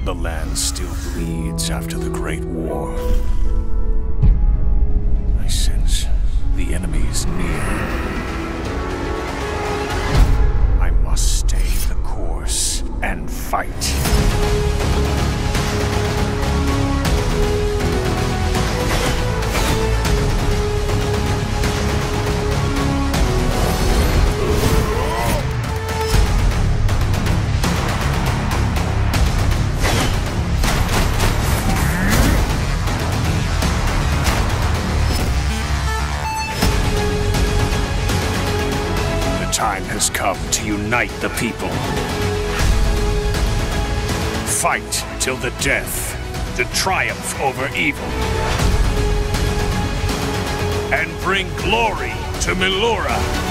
The land still bleeds after the Great War. I sense the enemy is near. I must stay the course and fight. The time has come to unite the people. Fight till the death, the triumph over evil. And bring glory to Melora.